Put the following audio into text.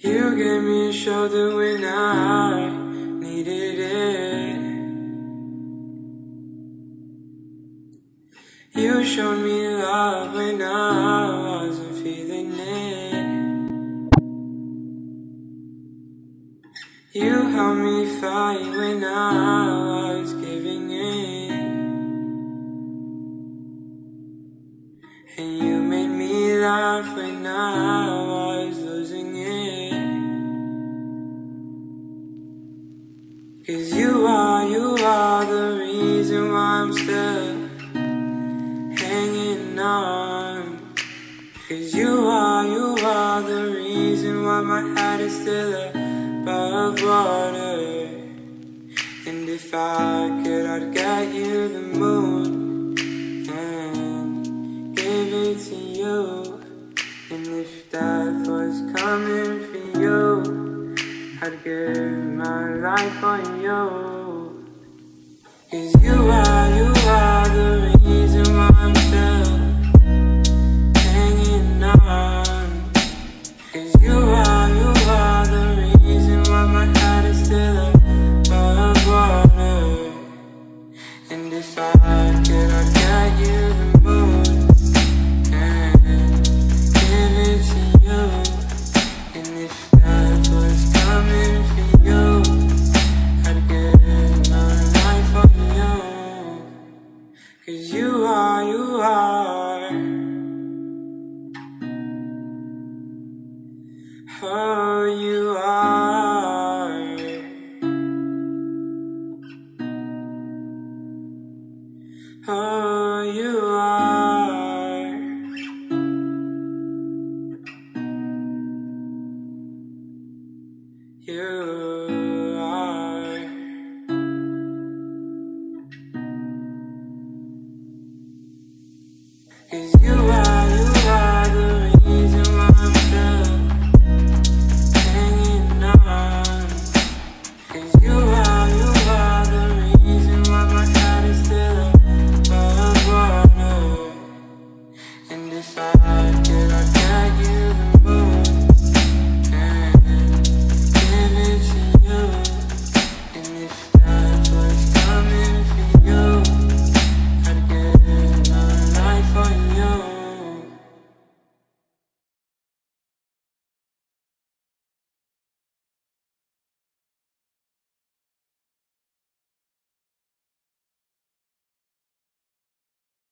You gave me a shoulder when I needed it. You showed me love when I wasn't feeling it. You helped me fight when I was giving in. And you made me laugh when I was losing it. 'Cause you are the reason why I'm still hanging on. 'Cause you are the reason why my head is still above water. And if I could, I'd get you the moon and give it to you. And if death was coming for you, I'd give my life on you. 'Cause you are the reason why I'm still hanging on. 'Cause you are the reason why my head is still above water. And if I could, I'd get you the moon and give it to you. And if death was coming for you, I'd give my life for you. 'Cause you are oh, you are. Oh, you are. You